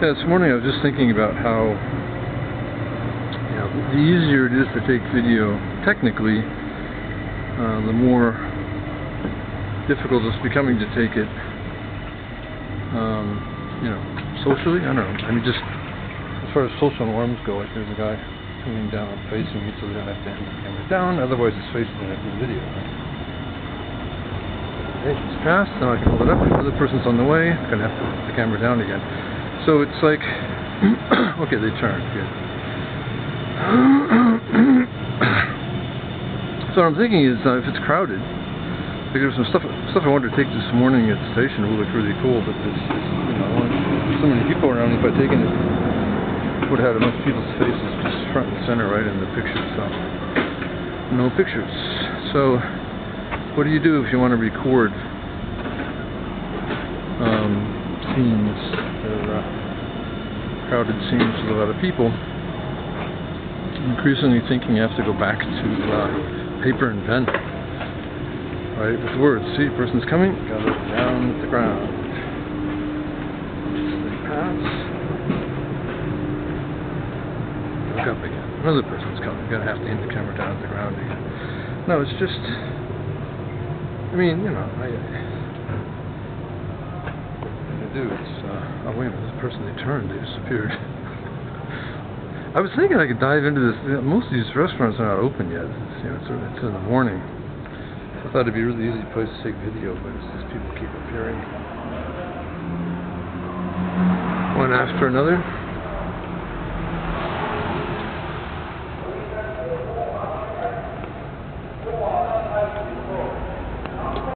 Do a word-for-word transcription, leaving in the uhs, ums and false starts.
Yeah, this morning I was just thinking about how, you know, the easier it is to take video technically, uh, the more difficult it's becoming to take it, um, you know, socially. I don't know. I mean, just as far as social norms go, like there's a guy coming down facing me, so then I have to hand the camera down. Otherwise, it's facing the video. Okay, he's passed. Now I can hold it up. Another person's on the way. I'm gonna have to put the camera down again. So it's like, okay, they turned. Good. So what I'm thinking is, uh, if it's crowded, like there's some stuff stuff I wanted to take this morning at the station. It would look really cool, but there's, you know, I want, there's so many people around. If I'd taken it, it would have had enough people's faces just front and center right in the picture. So no pictures. So what do you do if you want to record um, scenes? They're, uh, crowded scenes with a lot of people. I'm increasingly thinking you have to go back to uh, paper and pen. Right, with words. See, person's coming, gotta look down at the ground. They pass. Look up again. Another person's coming, gotta have to aim the camera down at the ground again. No, it's just, I mean, you know, I, I do, it's, uh, oh wait a minute, this person, they turned, they disappeared. I was thinking I could dive into this. Most of these restaurants are not open yet. It's, you know, it's, it's in the morning. I thought it'd be a really easy place to take video, but it's just people keep appearing one after another.